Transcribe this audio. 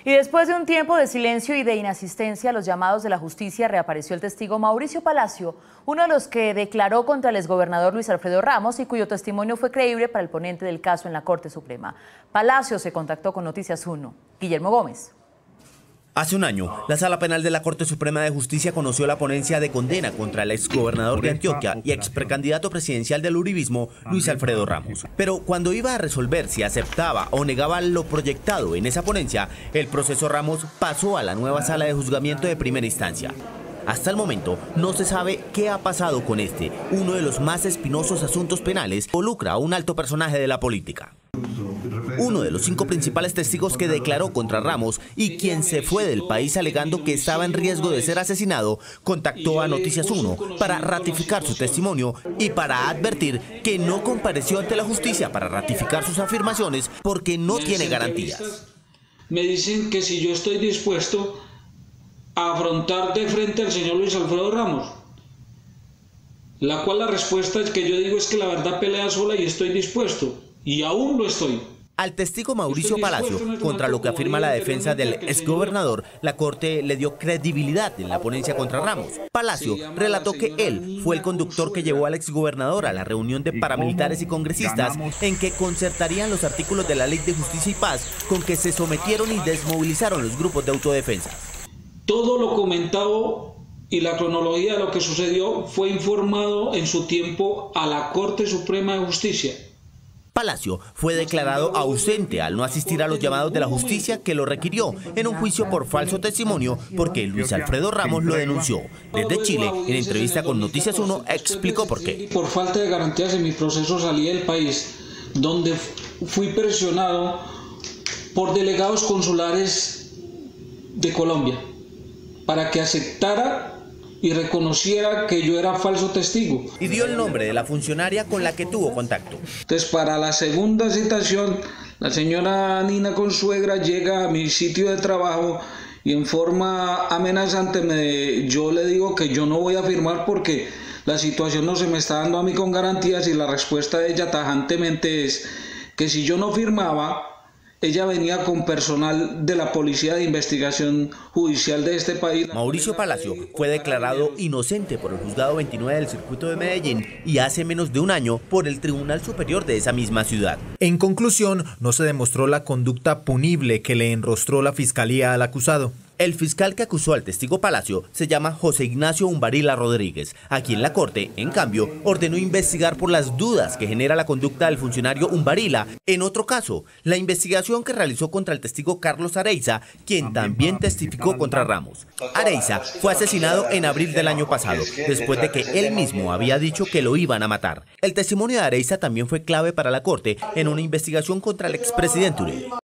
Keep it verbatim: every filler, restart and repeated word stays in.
Y después de un tiempo de silencio y de inasistencia a los llamados de la justicia, reapareció el testigo Mauricio Palacio, uno de los que declaró contra el exgobernador Luis Alfredo Ramos y cuyo testimonio fue creíble para el ponente del caso en la Corte Suprema. Palacio se contactó con Noticias uno. Guillermo Gómez. Hace un año, la Sala Penal de la Corte Suprema de Justicia conoció la ponencia de condena contra el exgobernador de Antioquia y ex precandidato presidencial del uribismo, Luis Alfredo Ramos. Pero cuando iba a resolver si aceptaba o negaba lo proyectado en esa ponencia, el proceso Ramos pasó a la nueva sala de juzgamiento de primera instancia. Hasta el momento, no se sabe qué ha pasado con este, uno de los más espinosos asuntos penales, que involucra a un alto personaje de la política. Uno de los cinco principales testigos que declaró contra Ramos y quien se fue del país alegando que estaba en riesgo de ser asesinado, contactó a Noticias uno para ratificar su testimonio y para advertir que no compareció ante la justicia para ratificar sus afirmaciones porque no tiene garantías. Me dicen que si yo estoy dispuesto a afrontar de frente al señor Luis Alfredo Ramos, la cual la respuesta es que yo digo es que la verdad pelea sola y estoy dispuesto, y aún lo estoy. Al testigo Mauricio Palacio, contra lo que afirma la defensa del exgobernador, la Corte le dio credibilidad en la ponencia contra Ramos. Palacio relató que él fue el conductor que llevó al exgobernador a la reunión de paramilitares y congresistas en que concertarían los artículos de la Ley de Justicia y Paz con que se sometieron y desmovilizaron los grupos de autodefensa. Todo lo comentado y la cronología de lo que sucedió fue informado en su tiempo a la Corte Suprema de Justicia. Palacio fue declarado ausente al no asistir a los llamados de la justicia que lo requirió en un juicio por falso testimonio porque Luis Alfredo Ramos lo denunció. Desde Chile, en entrevista con Noticias uno, explicó por qué. Por falta de garantías en mi proceso salí del país, donde fui presionado por delegados consulares de Colombia para que aceptara y reconociera que yo era falso testigo. Y dio el nombre de la funcionaria con la que tuvo contacto. Entonces, para la segunda citación, la señora Nina Consuegra llega a mi sitio de trabajo y en forma amenazante me, yo le digo que yo no voy a firmar porque la situación no se me está dando a mí con garantías, y la respuesta de ella tajantemente es que si yo no firmaba, ella venía con personal de la Policía de Investigación Judicial de este país. Mauricio Palacio fue declarado inocente por el Juzgado veintinueve del Circuito de Medellín y hace menos de un año por el Tribunal Superior de esa misma ciudad. En conclusión, no se demostró la conducta punible que le enrostró la Fiscalía al acusado. El fiscal que acusó al testigo Palacio se llama José Ignacio Umbarila Rodríguez, a quien la Corte, en cambio, ordenó investigar por las dudas que genera la conducta del funcionario Umbarila. En otro caso, la investigación que realizó contra el testigo Carlos Areiza, quien también testificó contra Ramos. Areiza fue asesinado en abril del año pasado, después de que él mismo había dicho que lo iban a matar. El testimonio de Areiza también fue clave para la Corte en una investigación contra el expresidente Uribe.